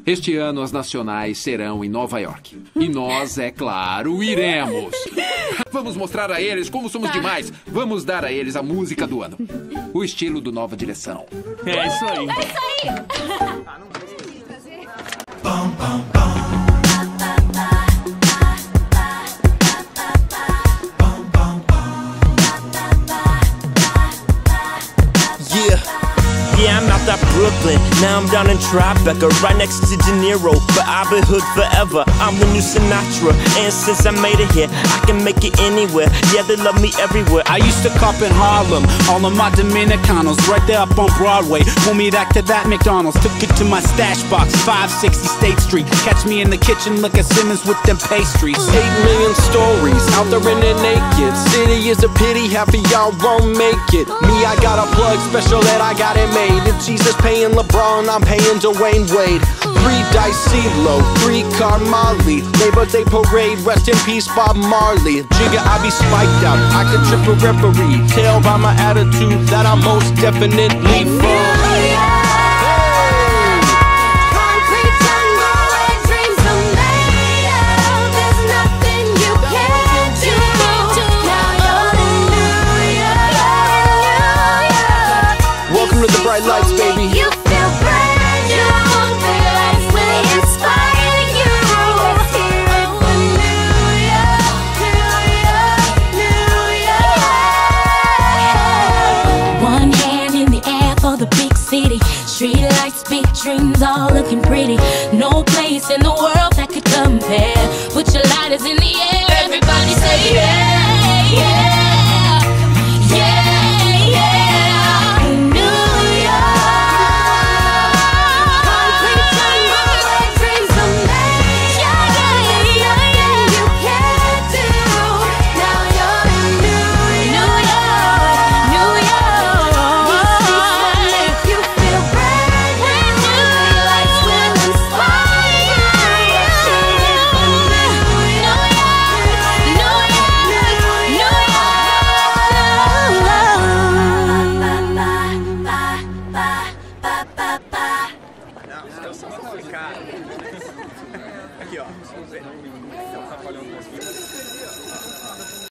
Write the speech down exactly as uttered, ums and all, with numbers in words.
Este ano as nacionais serão em Nova York. E nós, é claro, iremos. Vamos mostrar a eles como somos demais. Vamos dar a eles a música do ano. O estilo do Nova Direção. É isso aí. É isso aí. Yeah. Yeah, I'm out that Brooklyn. Now I'm down in Tribeca, right next to De Niro. But I've been hood forever. I'm the new Sinatra. And since I made it here, I can make it anywhere. Yeah, they love me everywhere. I used to cop in Harlem, all of my Dominicanos, right there up on Broadway. Pulled me back to that McDonald's, took it to my stash box, five sixty State Street. Catch me in the kitchen, look at Simmons with them pastries. Eight million stories, out there in the naked. City is a pity, half of y'all won't make it. Me, I got a plug special that I got it made. If Jesus paying LeBron, I'm paying Dwayne Wade. Three dice CeeLo, three car Molly. Labor Day parade, rest in peace Bob Marley. Jigga, I be spiked out, I can trip a referee. Tell by my attitude that I'm most definitely from lights, baby. You feel brand new. The lights will inspire you. Let's hear it for New York, New York, New York. One hand in the air for the big city. Street lights, big dreams, all looking pretty. No place in the world that could compare. Put your lighters in the air. Everybody say yeah, yeah. Aqui, ó.